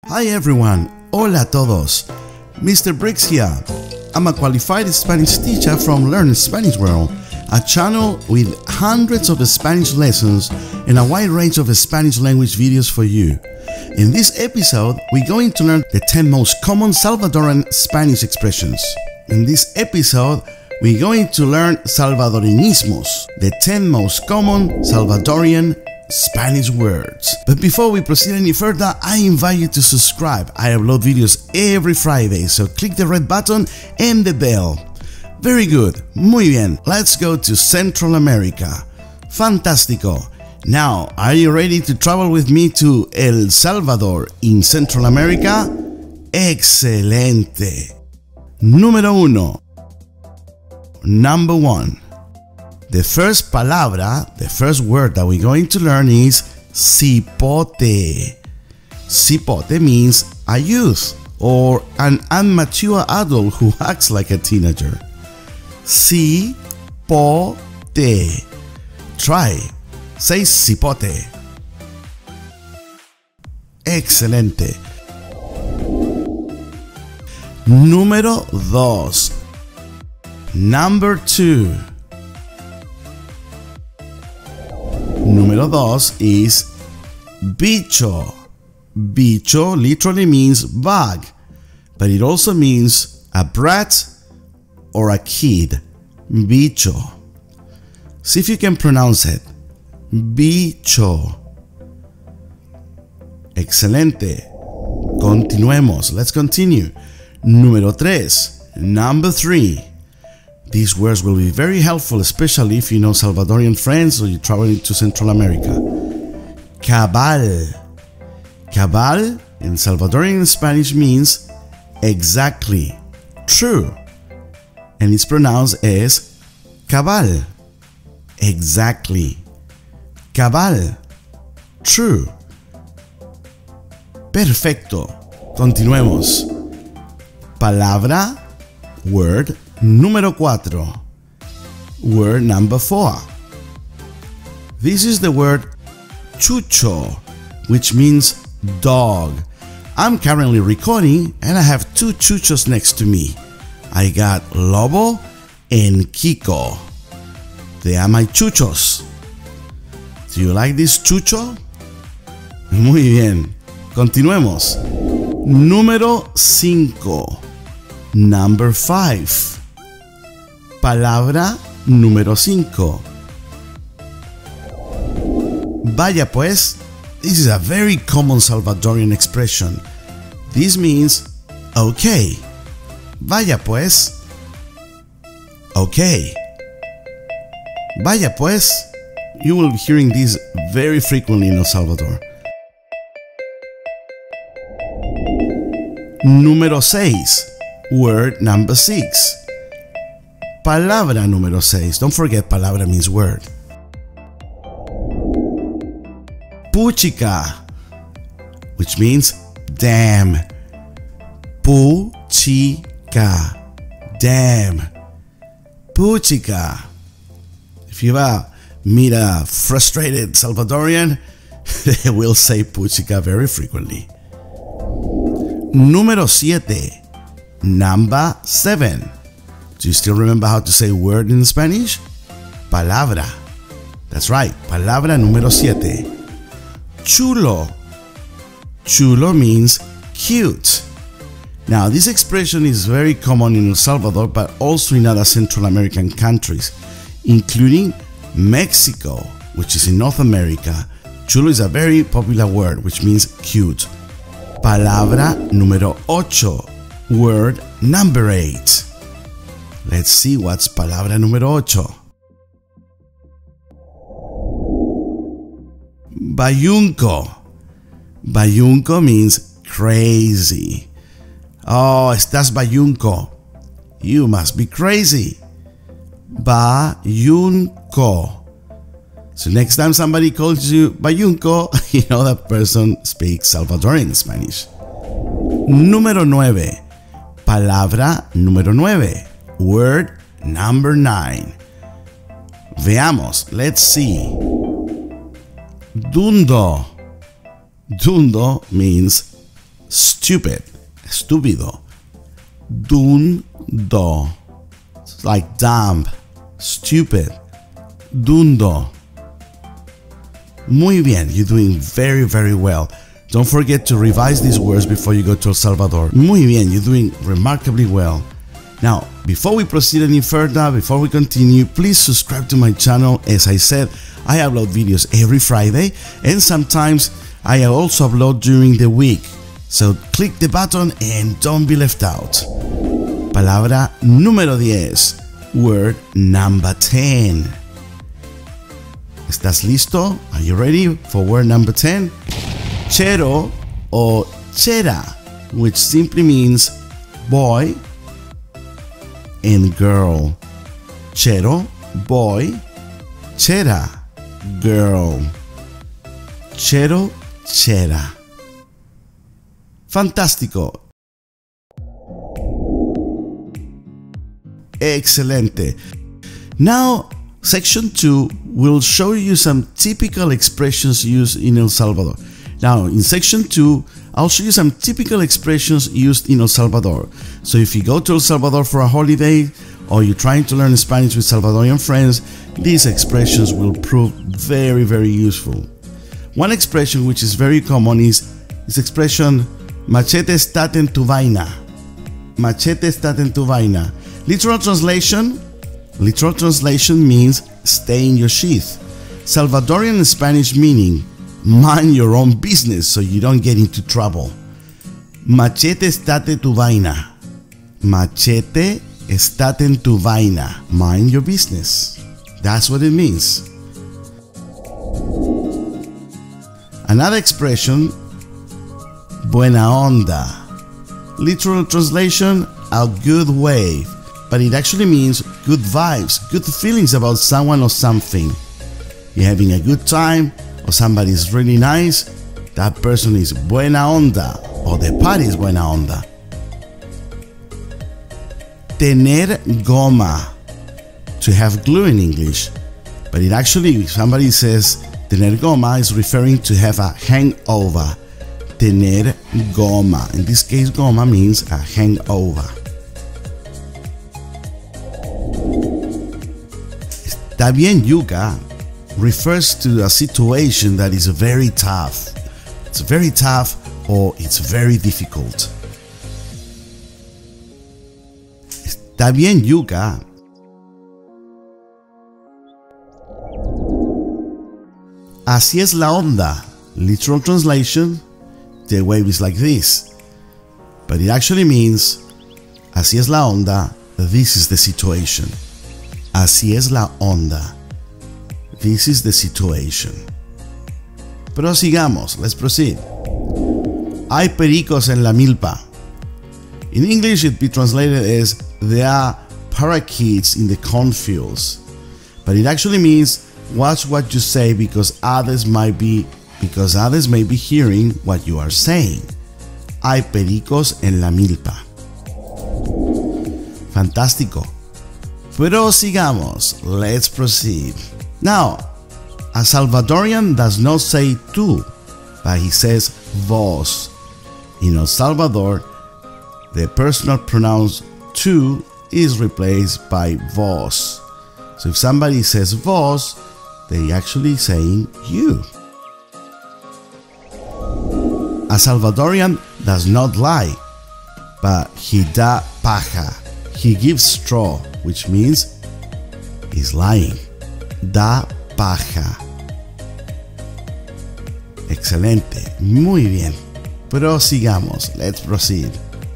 Hi everyone, hola a todos. Mr. Briggs here. I'm a qualified Spanish teacher from Learn Spanish World, a channel with hundreds of Spanish lessons and a wide range of Spanish language videos for you. In this episode, we're going to learn the 10 most common Salvadoran Spanish expressions. In this episode, we're going to learn Salvadoreñismos, the 10 most common Salvadorian Spanish words. But before we proceed any further, I invite you to subscribe. I upload videos every Friday, so click the red button and the bell. Very good, muy bien, let's go to Central America. Fantástico. Now, are you ready to travel with me to El Salvador in Central America? Excelente. Número 1. Number 1. The first palabra, the first word that we're going to learn is cipote. Cipote means a youth or an immature adult who acts like a teenager. Cipote. Try. Say cipote. Excelente. Número 2. Number 2. Número 2 is bicho. Bicho literally means bug, but it also means a brat or a kid. Bicho. See if you can pronounce it. Bicho. Excelente. Continuemos. Let's continue. Número 3. Number 3. These words will be very helpful, especially if you know Salvadorian friends or you're traveling to Central America. Cabal. Cabal in Salvadorian Spanish means exactly, true, and it's pronounced as cabal. Exactly. Cabal. True. Perfecto. Continuemos. Palabra, word, número 4. Word number 4. This is the word chucho, which means dog. I'm currently recording and I have 2 chuchos next to me. I got Lobo and Kiko. They are my chuchos. Do you like this chucho? Muy bien. Continuemos. Número 5. Number 5. Palabra número 5. Vaya pues, this is a very common Salvadorian expression. This means okay. Vaya pues. Okay. Vaya pues. You will be hearing this very frequently in El Salvador. Número 6. Word number 6. Palabra número 6. Don't forget, palabra means word. Puchica, which means damn. Puchica. Damn. Puchica. If you meet a frustrated Salvadorian, they will say puchica very frequently. Número 7. Number 7. Do you still remember how to say word in Spanish? Palabra. That's right. Palabra número 7. Chulo. Chulo means cute. Now, this expression is very common in El Salvador, but also in other Central American countries, including Mexico, which is in North America. Chulo is a very popular word, which means cute. Palabra número 8. Word number 8. Let's see what's palabra número 8. Bayunco. Bayunco means crazy. Oh, estás bayunco. You must be crazy. Bayunco. So next time somebody calls you bayunco, you know that person speaks Salvadorian Spanish. Número 9. Palabra número 9. Word number 9. Veamos, let's see. Dundo. Dundo means stupid, estúpido. Dundo, it's like dumb, stupid. Dundo. Muy bien, you're doing very, very well. Don't forget to revise these words before you go to El Salvador. Muy bien, you're doing remarkably well. Now, before we proceed any further, before we continue, please subscribe to my channel. As I said, I upload videos every Friday, and sometimes I also upload during the week. So click the button and don't be left out. Palabra número 10. Word number 10. ¿Estás listo? Are you ready for word number 10? Chero or chera, which simply means boy and girl. Chero, boy. Chera, girl. Chero, chera. Fantástico. Excelente. Now, section 2 will show you some typical expressions used in El Salvador. Now, in section 2, I'll show you some typical expressions used in El Salvador. So if you go to El Salvador for a holiday, or you're trying to learn Spanish with Salvadorian friends, these expressions will prove very, very useful. One expression which is very common is this expression, machete estate en tu vaina. Machete estate en tu vaina. Literal translation means stay in your sheath. Salvadorian Spanish meaning, mind your own business so you don't get into trouble. Machete estate tu vaina. Machete estate en tu vaina. Mind your business. That's what it means. Another expression, buena onda. Literal translation, a good wave. But it actually means good vibes, good feelings about someone or something. You're having a good time, or somebody's really nice, that person is buena onda, or the party is buena onda. Tener goma, to have glue in English. But it actually, if somebody says tener goma, is referring to have a hangover. Tener goma. In this case, goma means a hangover. Está bien yuca refers to a situation that is very tough. It's very tough or it's very difficult. Está bien yuca. Así es la onda. Literal translation, the wave is like this. But it actually means, así es la onda, this is the situation. Así es la onda. This is the situation. Prosigamos. Let's proceed. Hay pericos en la milpa. In English, it be translated as there are parakeets in the cornfields. But it actually means watch what you say because others may be hearing what you are saying. Hay pericos en la milpa. Fantástico. Prosigamos. Let's proceed. Now, a Salvadorian does not say tú, but he says vos. In El Salvador, the personal pronoun tú is replaced by vos. So if somebody says vos, they actually saying you. A Salvadorian does not lie, but he da paja. He gives straw, which means he's lying. Da paja. Excelente. Muy bien. Prosigamos. Let's proceed.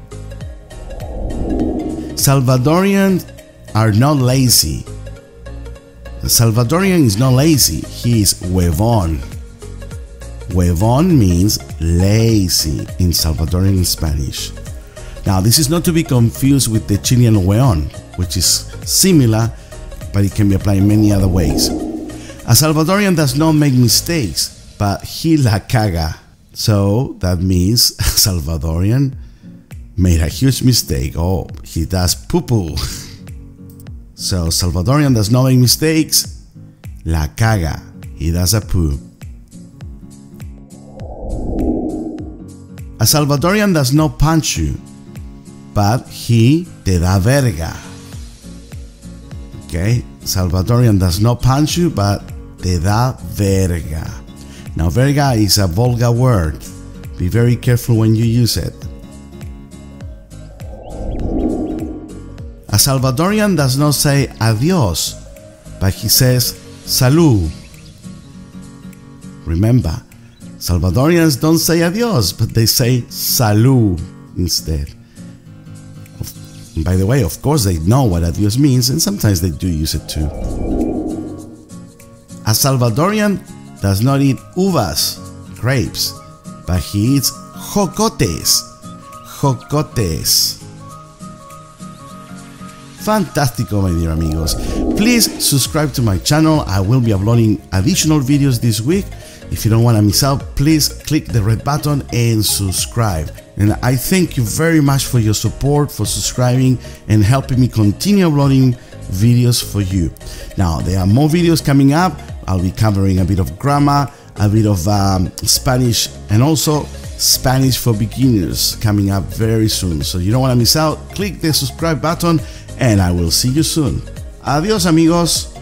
Salvadorians are not lazy. The Salvadorian is not lazy. He is huevón. Huevón means lazy in Salvadorian Spanish. Now, this is not to be confused with the Chilean hueón, which is similar, but it can be applied in many other ways. A Salvadorian does not make mistakes, but he la caga. So that means a Salvadorian made a huge mistake. Oh, he does poo-poo. So Salvadorian does not make mistakes, la caga. He does a poo. A Salvadorian does not punch you, but he te da verga. Okay? Salvadorian does not punch you, but te da verga. Now, verga is a vulgar word. Be very careful when you use it. A Salvadorian does not say adios, but he says salud. Remember, Salvadorians don't say adios, but they say salud instead. And by the way, of course, they know what adios means, and sometimes they do use it too. A Salvadorian does not eat uvas, grapes, but he eats jocotes. Jocotes. Fantastico, my dear amigos. Please subscribe to my channel. I will be uploading additional videos this week. If you don't want to miss out, please click the red button and subscribe. And I thank you very much for your support, for subscribing and helping me continue uploading videos for you. Now, there are more videos coming up. I'll be covering a bit of grammar, a bit of Spanish, and also Spanish for beginners coming up very soon. So you don't want to miss out. Click the subscribe button and I will see you soon. Adios, amigos.